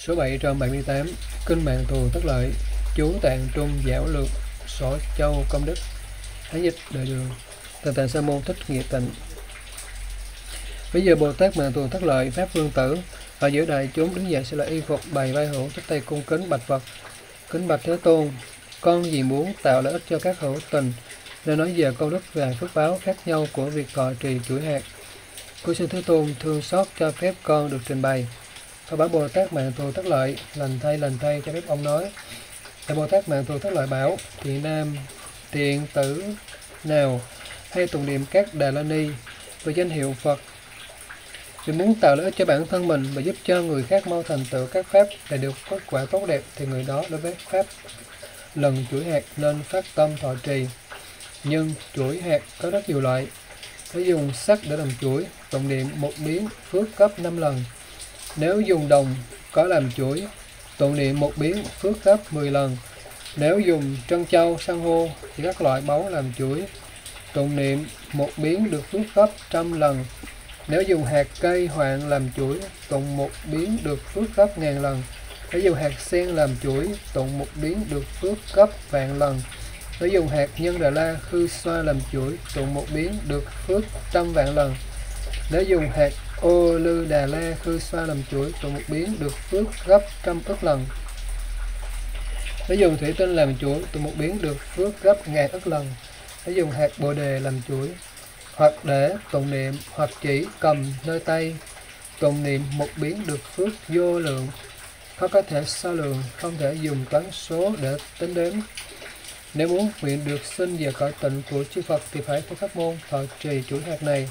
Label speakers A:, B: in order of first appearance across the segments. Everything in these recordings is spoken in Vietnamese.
A: Số 778. Kinh Mạng Thù Tất Lợi. Chú Tạng Trung Giảo Lược Sổ Châu Công Đức. Hán dịch đời Đường. Từ Tạng Sa Môn Thích Nghiệp Tịnh. Bây giờ Bồ Tát Mạng Thù Tất Lợi Pháp Vương Tử ở giữa đại chúng đứng dậy sẽ là y phục bày vai hữu chắp tay cung kính bạch Phật. Kính bạch Thế Tôn, con vì muốn tạo lợi ích cho các hữu tình nên nói về công đức và phước báo khác nhau của việc thọ trì chuỗi hạt. Cô xin Thế Tôn thương xót cho phép con được trình bày. Phật bảo Bồ Tát Mạng Thù Tất Lợi: lành thay cho phép ông nói. Đại Bồ Tát Mạng Thù Tất Lợi bảo: thiện nam thiện tử nào hay tụng niệm các Đà La Ni với danh hiệu Phật vì muốn tạo lợi ích cho bản thân mình và giúp cho người khác mau thành tựu các pháp để được kết quả tốt đẹp, thì người đó đối với pháp lần chuỗi hạt nên phát tâm thọ trì. Nhưng chuỗi hạt có rất nhiều loại. Nếu dùng sắt để làm chuỗi, tụng niệm một biến phước gấp 5 lần. Nếu dùng đồng có làm chuỗi, tụng niệm một biến phước gấp 10 lần. Nếu dùng trân châu, san hô thì các loại báu làm chuỗi, tụng niệm một biến được phước gấp 100 lần. Nếu dùng hạt cây hoạn làm chuỗi, tụng một biến được phước gấp 1000 lần. Nếu dùng hạt sen làm chuỗi, tụng một biến được phước gấp 1.000 lần. Nếu dùng hạt nhân Đà La khư xoa làm chuỗi, tụng một biến được phước 100.000 lần. Nếu dùng hạt ô lư Đà La khư xoa làm chuỗi, tụng một biến được phước gấp 100 ức lần. Nếu dùng thủy tinh làm chuỗi, tụng một biến được phước gấp 1000 ức lần. Nếu dùng hạt bồ đề làm chuỗi, hoặc để tụng niệm, hoặc chỉ cầm nơi tay tụng niệm một biến được phước vô lượng, khó có thể so lượng, không thể dùng toán số để tính đếm. Nếu muốn nguyện được sinh về cõi tịnh của chư Phật thì phải có pháp môn thọ trì chuỗi hạt này.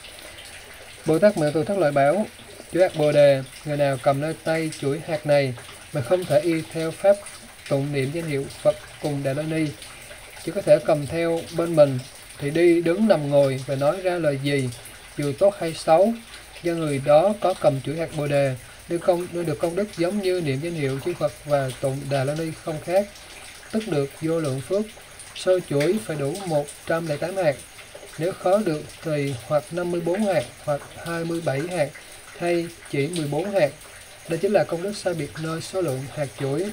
A: Bồ Tát Mạng Thù Tất Lợi bảo: chuỗi hạt bồ đề, người nào cầm nơi tay chuỗi hạt này mà không thể y theo pháp tụng niệm danh hiệu Phật cùng Đà La Ni, chỉ có thể cầm theo bên mình, thì đi đứng nằm ngồi và nói ra lời gì, dù tốt hay xấu, do người đó có cầm chuỗi hạt bồ đề, nên được công đức giống như niệm danh hiệu chư Phật và tụng Đà La Ni không khác, tức được vô lượng phước. Sơ chuỗi phải đủ 108 hạt, nếu khó được thì hoặc 54 hạt, hoặc 27 hạt, hay chỉ 14 hạt. Đây chính là công đức sai biệt nơi số lượng hạt chuỗi.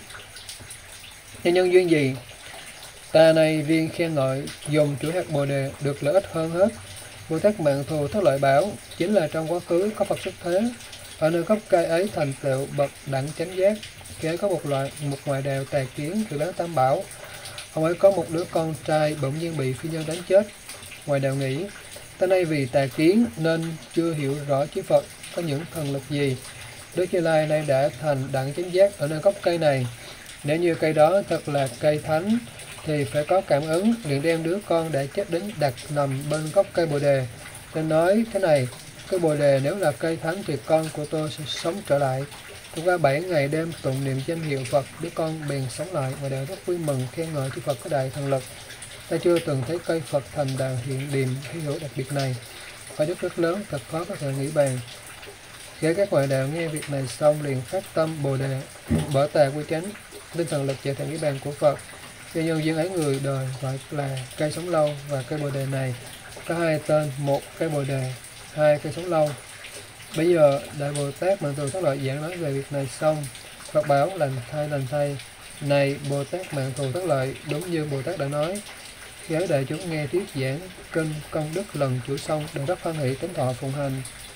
A: Nhân duyên gì ta này viên khen ngợi dùng chuỗi hạt bồ đề được lợi ích hơn hết? Bồ Tát Mạng Thù Tất Lợi bảo: chính là trong quá khứ có Phật xuất thế, ở nơi gốc cây ấy thành tựu bậc đẳng chánh giác. Khi ấy có một ngoại đạo tà kiến từ bán tam bảo. Ông ấy có một đứa con trai bỗng nhiên bị phi nhân đánh chết. Ngoại đạo nghĩ ta nay vì tà kiến nên chưa hiểu rõ chư Phật có những thần lực gì. Đức Như Lai nay đã thành đẳng chánh giác ở nơi gốc cây này. Nếu như cây đó thật là cây thánh thì phải có cảm ứng, liền đem đứa con đã chết đến đặt nằm bên gốc cây bồ đề, nên nói thế này: cây bồ đề nếu là cây thánh thì con của tôi sẽ sống trở lại. Thông qua 7 ngày đêm tụng niệm danh hiệu Phật, đứa con bèn sống lại và đều rất vui mừng khen ngợi chư Phật có đại thần lực. Ta chưa từng thấy cây Phật thành đàn hiện điềm hy hữu đặc biệt này, phải đức rất lớn, thật khó có thể nghĩ bàn. Khi các ngoại đạo nghe việc này xong liền phát tâm bồ đề, bỏ tà quy chánh, tinh thần lực trở thành nghĩ bàn của Phật. Do nhân duyên ấy người đời gọi là cây sống lâu, và cây bồ đề này có hai tên: một cây bồ đề, hai cây sống lâu. Bây giờ Đại Bồ Tát Mạng Thù Tất Lợi giảng nói về việc này xong, Phật bảo: lành thay, này Bồ Tát Mạng Thù Tất Lợi, đúng như Bồ Tát đã nói. Khi ấy đại chúng nghe thuyết giảng kinh công đức lần chuỗi xong đều rất hoan hỷ tính thọ phụng hành.